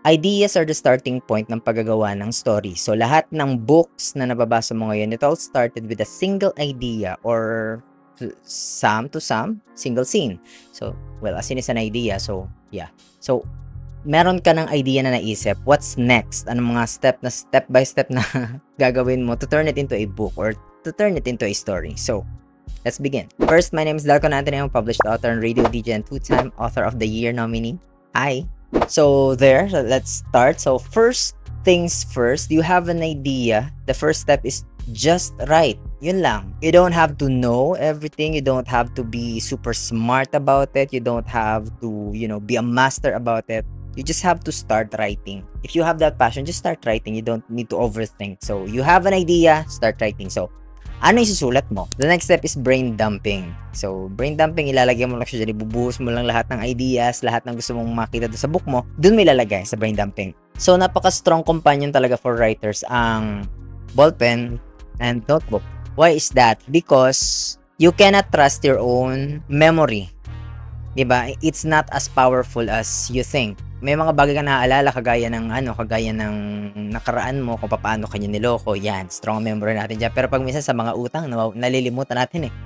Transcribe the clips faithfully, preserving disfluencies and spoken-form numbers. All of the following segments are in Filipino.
Ideas are the starting point ng paggagawa ng story. So, lahat ng books na nababasa mo ngayon, it all started with a single idea or some to some, single scene. So, well, a scene is an idea. So, yeah. So, meron ka ng idea na naisip. What's next? Anong mga step na step by step na gagawin mo to turn it into a book or to turn it into a story? So, let's begin. First, my name is Dalcon Anthony. I'm a published author and radio D J and two-time Author of the Year nominee. Hi! So there, let's start. So first things first, you have an idea. The first step is just write. Yun lang. You don't have to know everything. You don't have to be super smart about it. You don't have to, you know, be a master about it. You just have to start writing. If you have that passion, just start writing. You don't need to overthink. So you have an idea, start writing. So ano isusulat mo? The next step is brain dumping. So, brain dumping, ilalagay mo lang siya dyan, ibubuhos mo lang lahat ng ideas, lahat ng gusto mong makita doon sa book mo, doon mo ilalagay sa brain dumping. So, napaka-strong companion talaga for writers ang ballpen and notebook. Why is that? Because you cannot trust your own memory. Diba? It's not as powerful as you think. May mga bagay ka naaalala kagaya ng ano, kagaya ng nakaraan mo kung paano kanya niloko. Yan, strong memory natin dyan. Pero pag minsan sa mga utang, nalilimutan natin eh.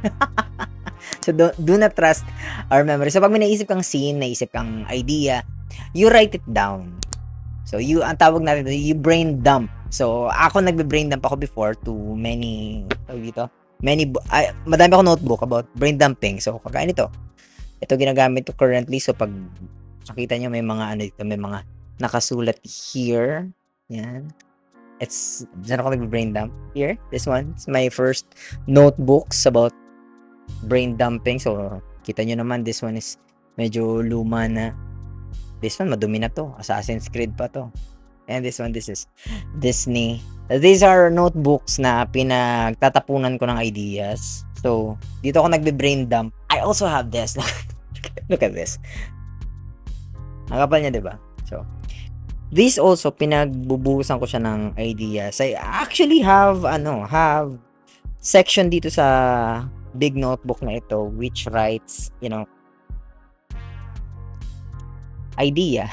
So, do, do not trust our memory. So, pag may naisip kang scene, naisip kang idea, you write it down. So, you, ang tawag natin, you brain dump. So, ako nagbe-brain dump ako before to many, tawag dito, many, ay, madami ako notebook about brain dumping. So, kagaya nito. Ito ginagamit ko currently. So, pag nakita nyo may mga ano dito, may mga nakasulat here. Yan. It's, dyan ako nag-brain dump. Here, this one. It's my first notebooks about brain dumping. So, kita nyo naman, this one is medyo luma na. This one, madumi na to. Assassin's Creed pa to. And this one, this is Disney. These are notebooks na pinagtatapunan ko ng ideas. So, dito ako nagbe-brain dump. I also have this. Look at this. Ang kapal niya, diba? So, this also, pinagbubuhusan ko siya ng ideas. I actually have, ano, have section dito sa big notebook na ito which writes, you know, idea.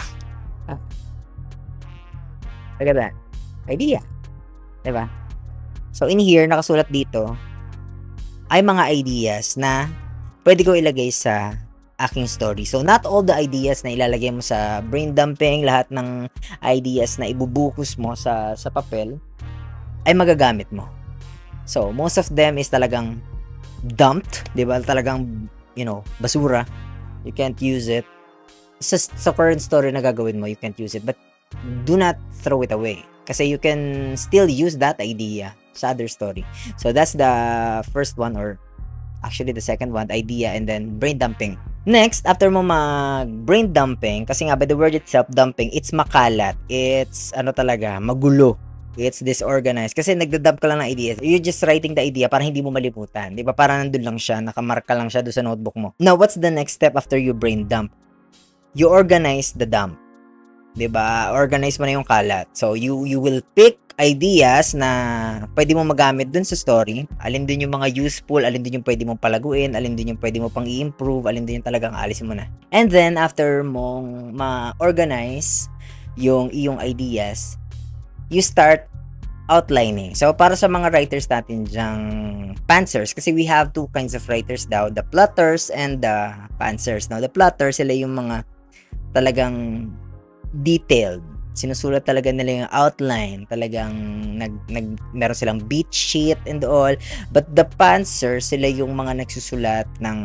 Look at that. Idea. Diba? So, in here, nakasulat dito, ay mga ideas na pwede ko ilagay sa aking story. So, not all the ideas na ilalagay mo sa brain dumping, lahat ng ideas na ibubuhos mo sa, sa papel, ay magagamit mo. So, most of them is talagang dumped, di ba? Talagang, you know, basura. You can't use it. Sa, sa current story na gagawin mo, you can't use it. But, do not throw it away. Kasi you can still use that idea sa other story. So, that's the first one, or actually the second one, idea, and then brain dumping. Next, after mo mag-brain dumping, kasi nga by the word itself, dumping, it's makalat. It's, ano talaga, magulo. It's disorganized. Kasi nagdadump ka lang ng ideas. You're just writing the idea para hindi mo malimutan. Di ba? Parang nandun lang siya, nakamarka lang siya doon sa notebook mo. Now, what's the next step after you brain dump? You organize the dump. Di ba? Organize mo na yung kalat. So, you you will pick ideas na pwede mo magamit dun sa story. Alin din yung mga useful, alin din yung pwede mong palaguin, alin din yung pwede mo pang i-improve, alin din yung talagang alisin mo na. And then, after mong ma-organize yung iyong ideas, you start outlining. So, para sa mga writers natin dyang pantsers, kasi we have two kinds of writers daw, the plotters and the pantsers. Now, the plotters, sila yung mga talagang detailed. Sinusulat talaga nila yung outline, talagang nag, nag meron silang beat sheet and all, but the pantser, sila yung mga nagsusulat ng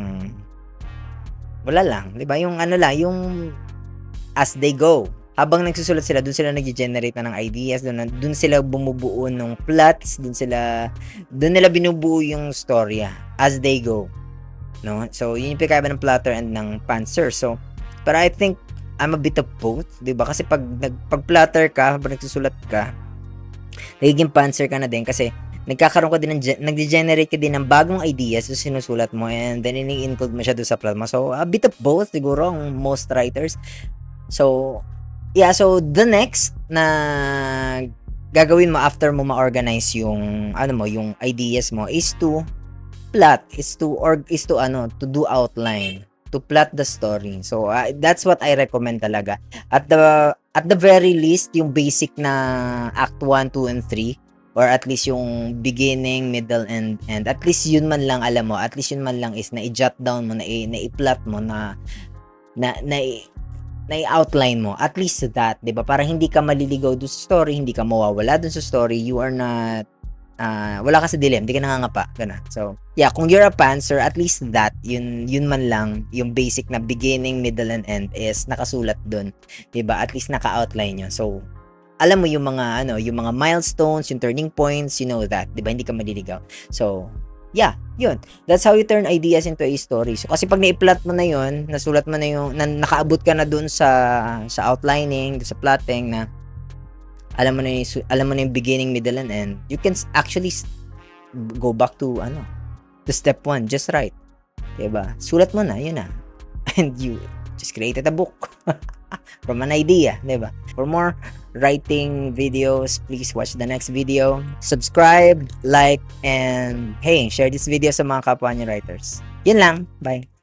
wala lang, di ba? Yung ano lang, yung as they go. Habang nagsusulat sila, dun sila nag-generate na ng ideas, dun, dun sila bumubuo ng plots, dun sila, dun nila binubuo yung storya as they go. No? So, yun yung pinakaiba ng plotter and ng pantser. So, but I think I'm a bit of both, di ba? Kasi pag nagpag-plotter ka, habang nagsusulat ka, nagiging pantser ka na din kasi nagkakaroon ka din ng, nag-generate ka din ng bagong ideas sa sinusulat mo and then ini-include mo siya doon sa plot mo. So, a bit of both siguro ang most writers. So, yeah, so the next na gagawin mo after mo ma-organize yung ano mo, yung ideas mo is to plot, is to or is to ano, to do outline. to plot the story. So uh, that's what I recommend talaga. At the at the very least, yung basic na act one, two and three, or at least yung beginning, middle and end. At least yun man lang alam mo, at least yun man lang is na i-jot down mo, na i-plot mo, na na na, na i-outline mo. At least that, 'di ba? Para hindi ka maliligaw dun sa story, hindi ka mawawala dun sa story, you are not uh, wala ka sa dilim, hindi ka nangangapa, ganun. So, yeah, kung you're a pantser, at least that, yun yun man lang, yung basic na beginning, middle and end is nakasulat dun, 'di ba? At least naka-outline yun. So, alam mo yung mga ano, yung mga milestones, yung turning points, you know that, 'di ba? Hindi ka maliligaw. So, yeah, yun. That's how you turn ideas into a story. So, kasi pag na-plot mo na yun, nasulat mo na yung, na, nakaabot ka na dun sa sa outlining, sa plotting, na alam mo na yung, alam mo na yung beginning, middle, and end, you can actually go back to, ano, to step one, just right. 'Di ba? Sulat mo na, yun na. And you just created a book from an idea, 'di ba? For more writing videos, please watch the next video. Subscribe, like, and hey, share this video sa mga kapwa niyo writers. Yun lang. Bye.